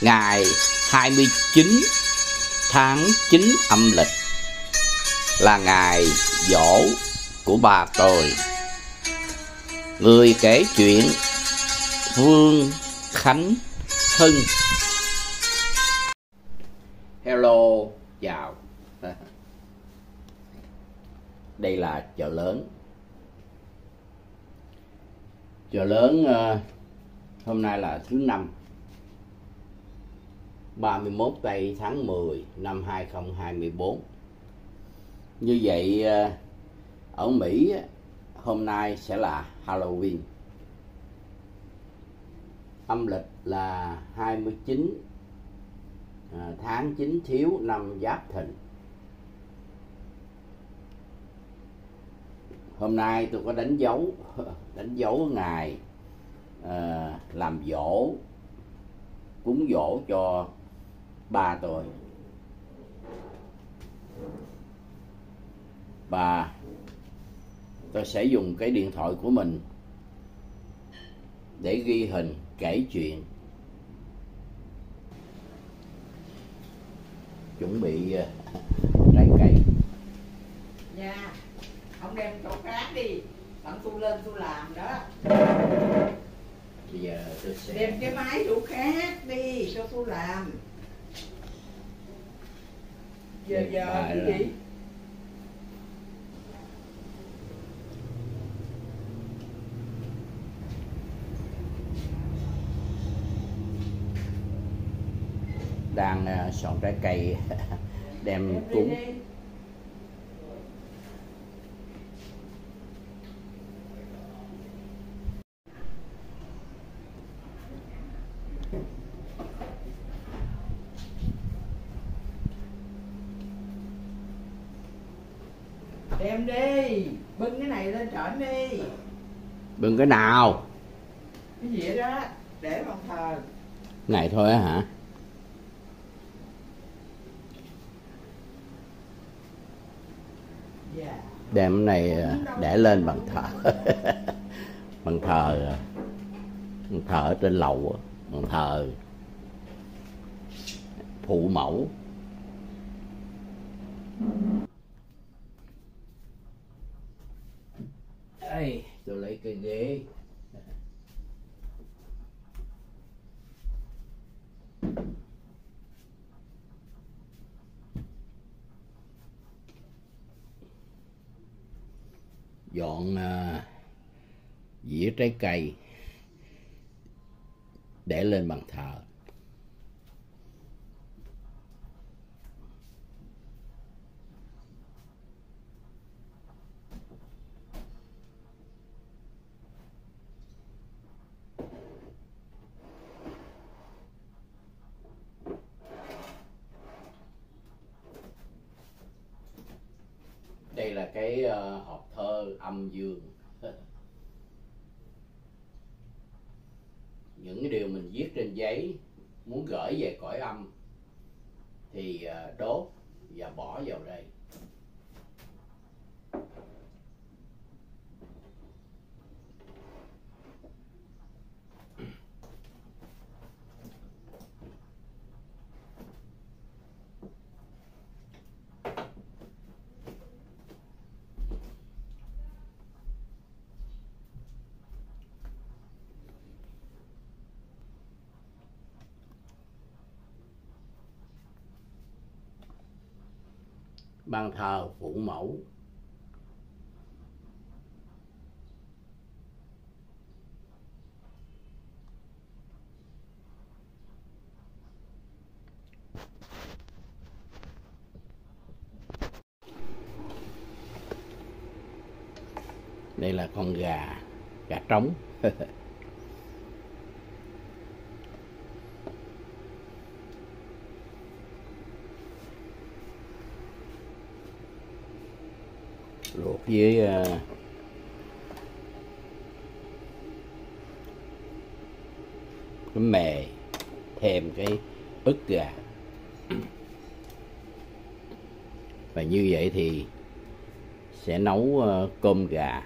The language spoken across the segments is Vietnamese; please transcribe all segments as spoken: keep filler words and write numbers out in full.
Ngày hai mươi chín tháng chín âm lịch là ngày giỗ của bà tôi. Người kể chuyện Vương Khánh Hưng. Hello, chào. Đây là chợ lớn. Chợ lớn uh, hôm nay là thứ năm, ba mươi mốt tây tháng mười năm hai không hai tư. Như vậy uh, ở Mỹ hôm nay sẽ là Halloween. Âm lịch là hai mươi chín uh, tháng chín Thiếu năm Giáp Thìn. Hôm nay tôi có đánh dấu đánh dấu ngày uh, làm giỗ, cúng giỗ cho ba tôi. Và tôi sẽ dùng cái điện thoại của mình để ghi hình kể chuyện. Chuẩn bị uh, trái cây. Nha, ông đem chỗ khác đi, bạn tôi lên tôi làm đó. Bây giờ tôi sẽ đem cái máy chỗ khác đi cho tôi làm. Giờ giờ cái gì? Đang uh, soạn trái cây đem cúng. Đem đi, bưng cái này lên trển đi. Bưng cái nào? Cái gì đó, để bàn thờ. Này thôi á hả? Yeah. Đem cái này để lên bàn thờ. Bàn thờ bàn thờ ở trên lầu, bàn thờ phụ mẫu. Đây, tôi lấy cái ghế. Dọn uh, dĩa trái cây để lên bàn thờ. Đây là cái uh, hộp thơ âm dương. Những cái điều mình viết trên giấy muốn gửi về cõi âm thì uh, đốt và bỏ vào đây. Bàn thờ phụ mẫu. Đây là con gà, gà trống. Luộc với uh, cái mè, thêm cái ức gà. Và như vậy thì sẽ nấu uh, cơm gà.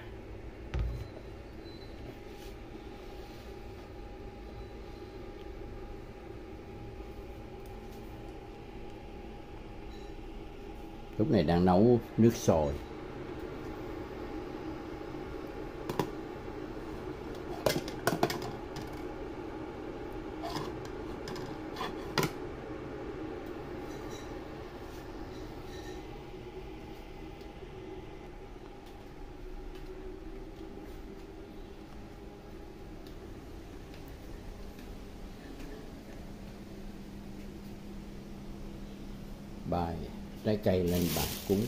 Lúc này đang nấu nước sôi. Bài trái cây lên bàn cúng.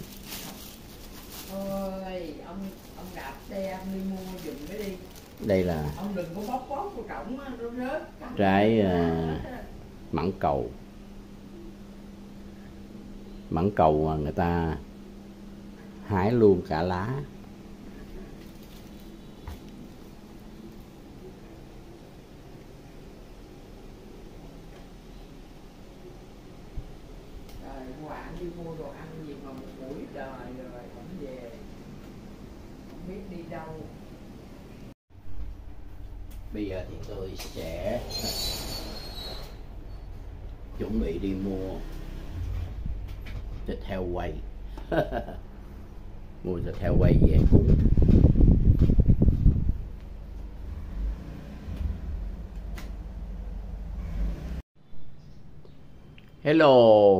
Ôi, ông ông đạp xe ông đi mua giùm cái đi. Đây là Ông đừng có bóp bóp của trọng á, nó rớt. trái uh, mãng cầu. Mãng cầu mà người ta hái luôn cả lá. Trời, Hoàng đi mua đồ ăn gì mà một buổi đời rồi cũng về không biết đi đâu. Bây giờ thì tôi sẽ chuẩn bị đi mua thịt heo quay. Mua thịt heo quay về cúng. Hello.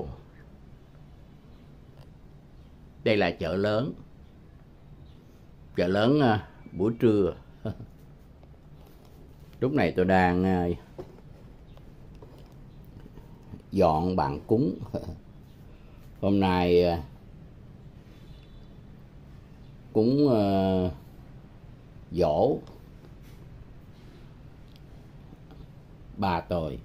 Đây là chợ lớn. Chợ lớn uh, buổi trưa. Lúc này tôi đang uh, dọn bàn cúng. Hôm nay uh, cúng uh, giỗ ba tôi.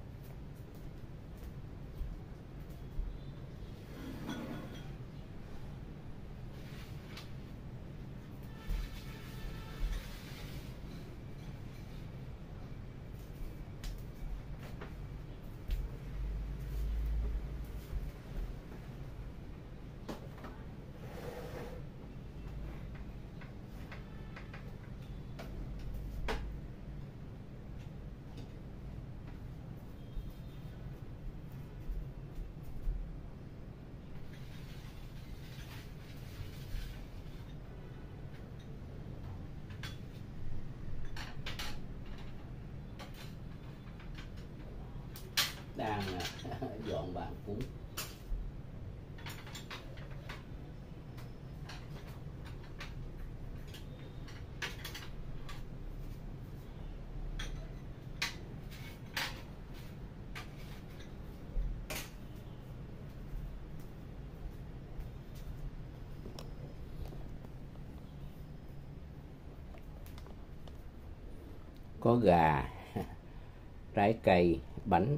Đang uh, dọn bàn cúng. Có gà, trái cây, bánh,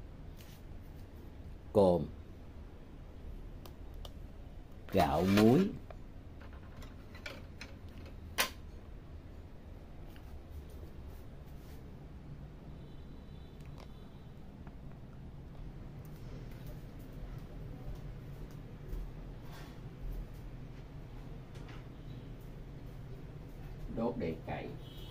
cơm, gạo muối, đốt để cày.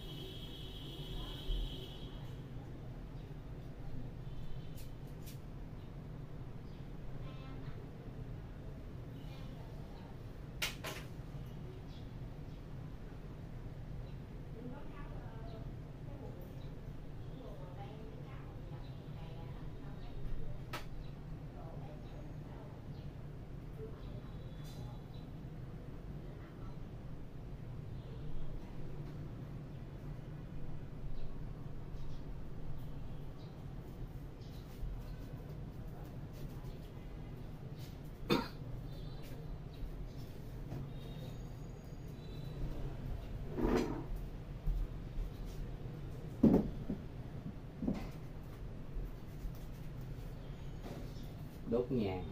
Đốt nhang.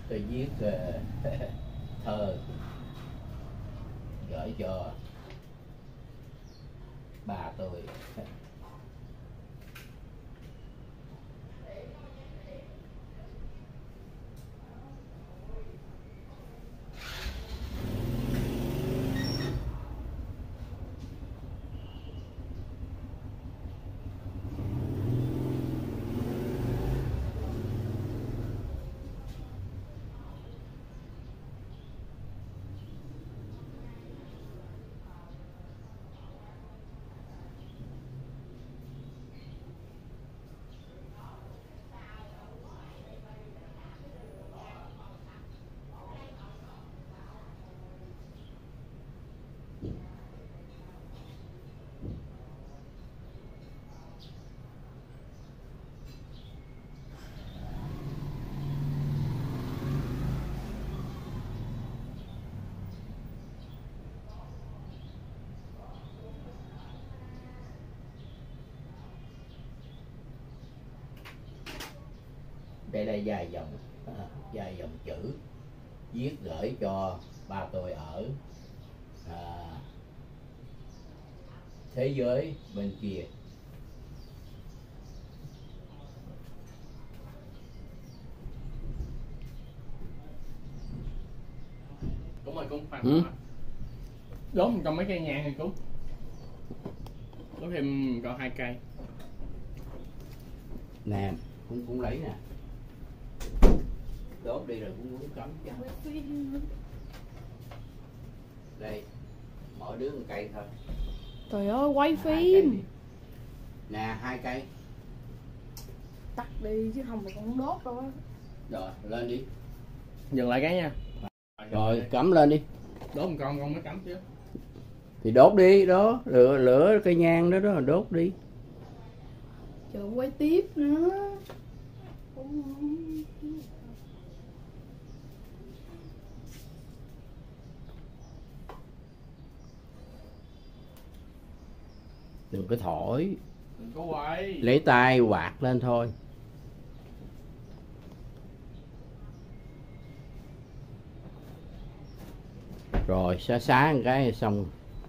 tôi viết uh, thơ gửi cho ba tôi. Đây là vài dòng vài dòng chữ viết gửi cho ba tôi ở à, thế giới bên kia. Cũng rồi cũng khoan. Ừ. Đốt mình còn mấy cây nhang thì cũng đốt thêm còn hai cây. Nè cũng cũng lấy nè, đốt đi rồi cũng muốn cắm chứ. Đây mỗi đứa một cây thôi. Trời ơi quay Hai cây phim. đi. Nè hai cây. Tắt đi chứ không thì con không đốt đâu á. Rồi lên đi. Dừng lại cái nha. Rồi cắm lên đi. Đốt một con con mới cắm chứ. Thì đốt đi đó, lửa lửa cây nhang đó đó là đốt đi. Chờ quay tiếp nữa. Đừng có thổi, Đừng có quay. lấy tay quạt lên thôi. Rồi xá xá một cái xong.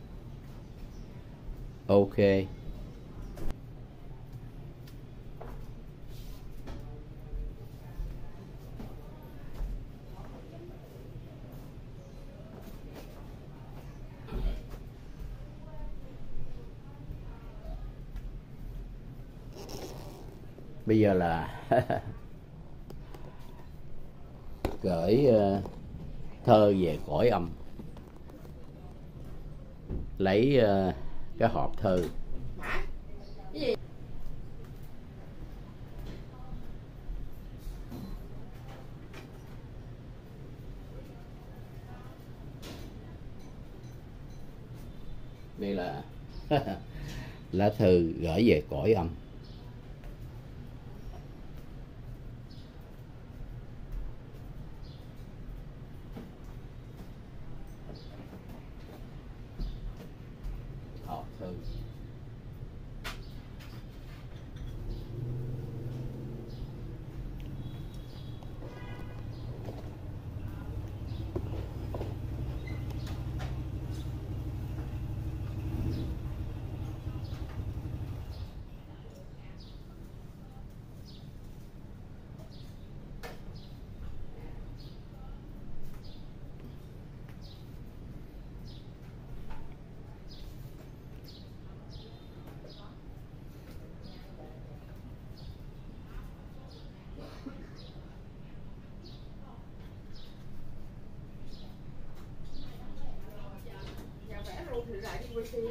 Ok. Bây giờ là gửi uh, thơ về cõi âm. Lấy uh, cái hộp thơ. Hả? Cái gì? Đây là lá thư gửi về cõi âm. Hộp thư. Nhà vẽ luôn thì lại đi quay phim.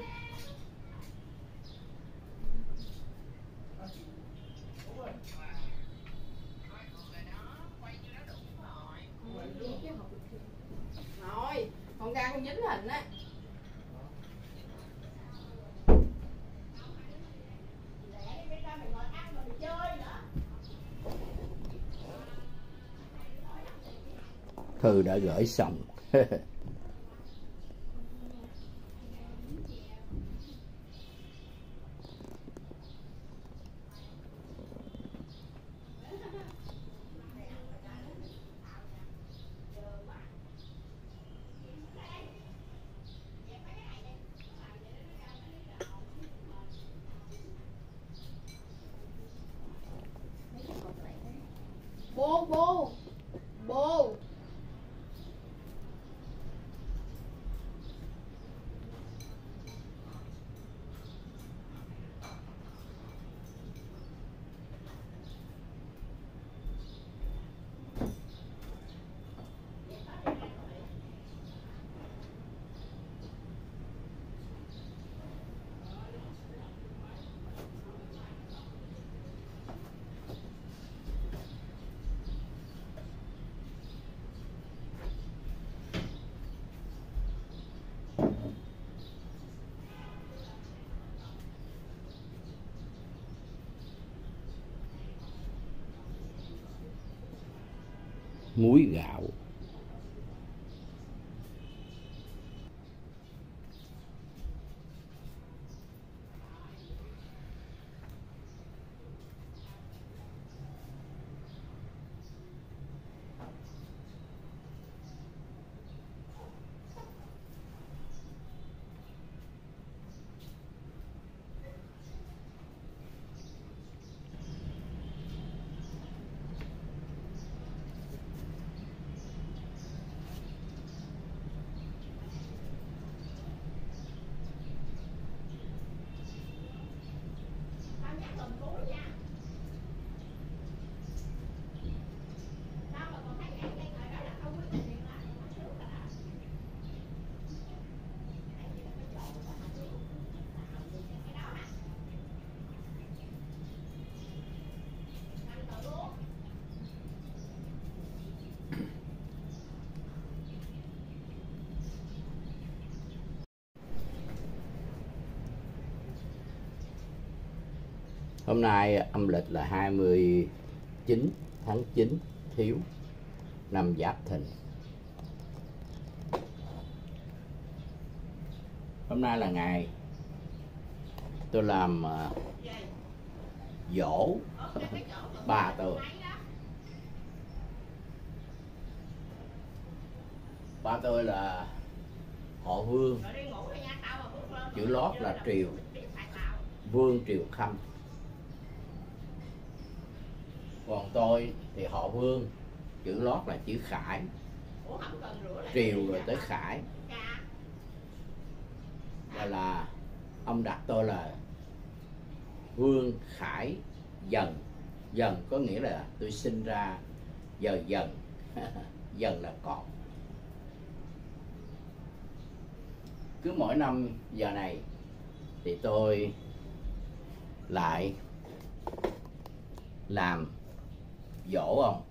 Rồi, con ra con dính hình á. Thư đã gửi xong. muối gạo. Hôm nay âm lịch là hai mươi chín tháng chín Thiếu, năm Giáp Thìn. Hôm nay là ngày tôi làm uh, giỗ ba tôi. Ba tôi là họ Vương, chữ lót là Triều, Vương Triều Khanh. Còn tôi thì họ Vương, chữ lót là chữ Khải, Triều rồi tới Khải. Và là ông đặt tôi là Vương Khải Dần. Dần có nghĩa là tôi sinh ra giờ Dần. Dần là cọp. Cứ mỗi năm giờ này thì tôi lại làm dỗ ông.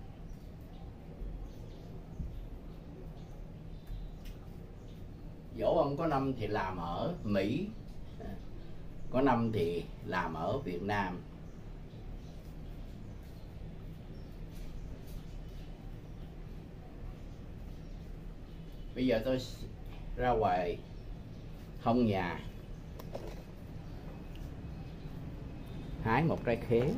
Dỗ ông có năm thì làm ở Mỹ, có năm thì làm ở Việt Nam. Bây giờ tôi ra ngoài hông nhà hái một trái khế.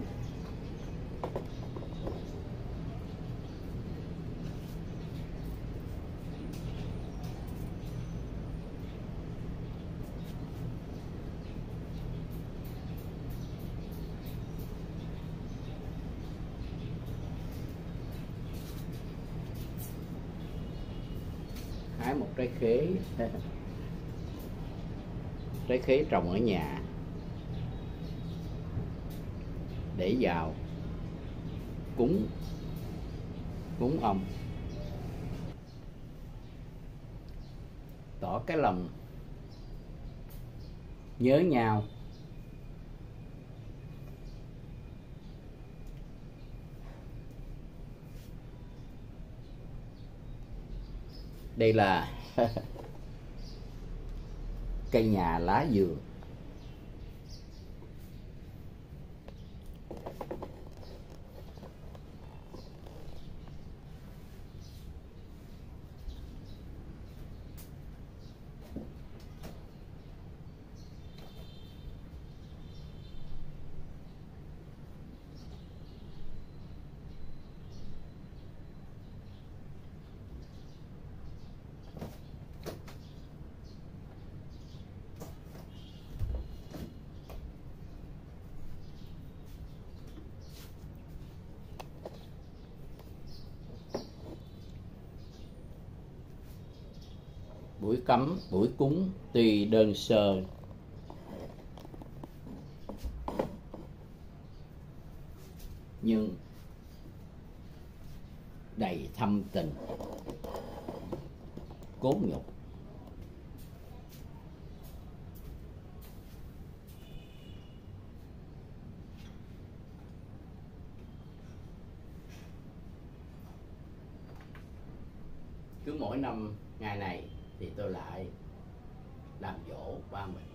Hái một trái khế. Trái khế trồng ở nhà để vào cúng cúng ông, tỏ cái lòng nhớ nhau. Đây là cây nhà lá dừa. Buổi cấm, buổi cúng tuy đơn sơ nhưng đầy thâm tình, cốt nhục. Cứ mỗi năm ngày này thì tôi lại làm dỗ ba mình.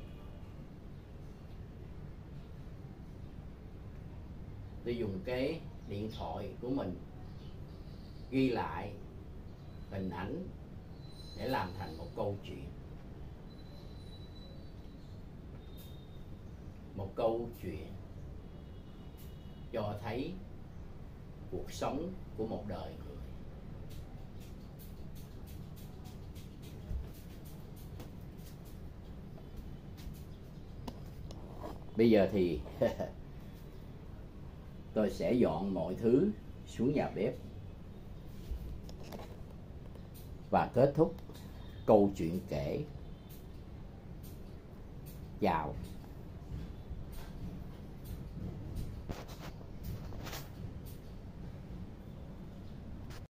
Tôi dùng cái điện thoại của mình ghi lại hình ảnh để làm thành một câu chuyện. Một câu chuyện cho thấy cuộc sống của một đời người. Bây giờ thì tôi sẽ dọn mọi thứ xuống nhà bếp và kết thúc câu chuyện kể. Chào.